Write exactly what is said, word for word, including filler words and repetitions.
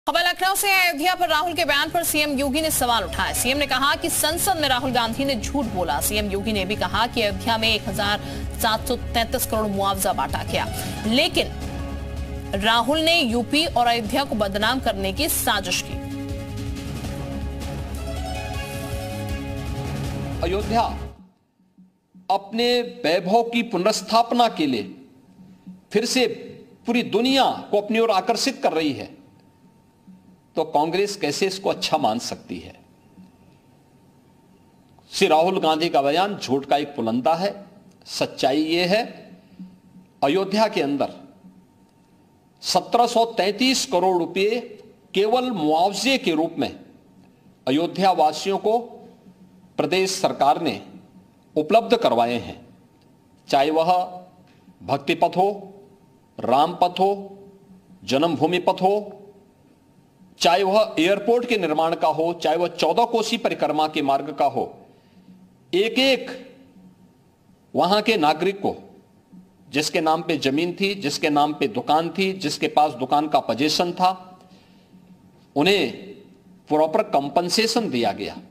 खबर लखनऊ से अयोध्या पर राहुल के बयान पर सीएम योगी ने सवाल उठाया। सीएम ने कहा कि संसद में राहुल गांधी ने झूठ बोला। सीएम योगी ने भी कहा कि अयोध्या में एक हजार सात सौ तैंतीस करोड़ मुआवजा बांटा गया, लेकिन राहुल ने यूपी और अयोध्या को बदनाम करने की साजिश की। अयोध्या अपने वैभव की पुनर्स्थापना के लिए फिर से पूरी दुनिया को अपनी ओर आकर्षित कर रही है, तो कांग्रेस कैसे इसको अच्छा मान सकती है। श्री राहुल गांधी का बयान झूठ का एक पुलंदा है। सच्चाई यह है, अयोध्या के अंदर सत्रह सौ तैंतीस करोड़ रुपए केवल मुआवजे के रूप में अयोध्या वासियों को प्रदेश सरकार ने उपलब्ध करवाए हैं। चाहे वह भक्ति पथ हो, राम पथ हो, जन्मभूमि पथ हो, चाहे वह एयरपोर्ट के निर्माण का हो, चाहे वह चौदह कोसी परिक्रमा के मार्ग का हो, एक एक वहां के नागरिक को जिसके नाम पे जमीन थी, जिसके नाम पे दुकान थी, जिसके पास दुकान का पोजीशन था, उन्हें प्रॉपर कंपनसेशन दिया गया।